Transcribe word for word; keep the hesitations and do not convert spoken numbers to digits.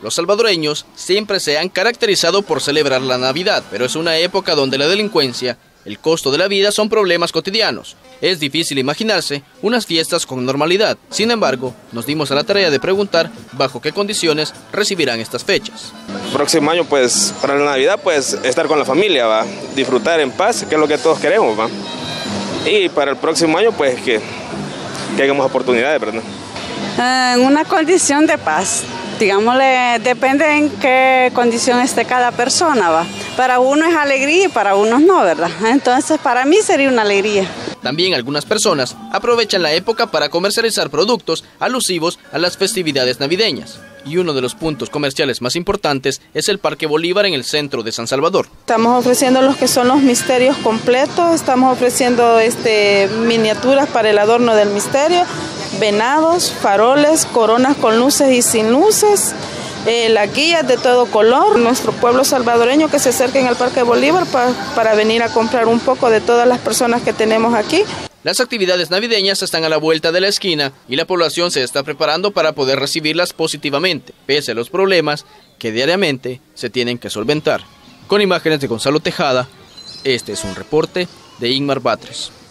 Los salvadoreños siempre se han caracterizado por celebrar la Navidad, pero es una época donde la delincuencia, el costo de la vida son problemas cotidianos. Es difícil imaginarse unas fiestas con normalidad. Sin embargo, nos dimos a la tarea de preguntar bajo qué condiciones recibirán estas fechas. Próximo año, pues, para la Navidad, pues, estar con la familia, va, disfrutar en paz, que es lo que todos queremos, va. Y para el próximo año, pues, que, que hagamos oportunidades, ¿verdad? En una condición de paz. Digámosle, depende en qué condición esté cada persona, va. Para uno es alegría y para unos no, ¿verdad? Entonces, para mí sería una alegría. También algunas personas aprovechan la época para comercializar productos alusivos a las festividades navideñas. Y uno de los puntos comerciales más importantes es el Parque Bolívar en el centro de San Salvador. Estamos ofreciendo los que son los misterios completos, estamos ofreciendo este, miniaturas para el adorno del misterio, venados, faroles, coronas con luces y sin luces, eh, las guías de todo color. Nuestro pueblo salvadoreño que se acerquen al Parque Bolívar pa, para venir a comprar un poco de todas las personas que tenemos aquí. Las actividades navideñas están a la vuelta de la esquina y la población se está preparando para poder recibirlas positivamente, pese a los problemas que diariamente se tienen que solventar. Con imágenes de Gonzalo Tejada, este es un reporte de Inmar Batres.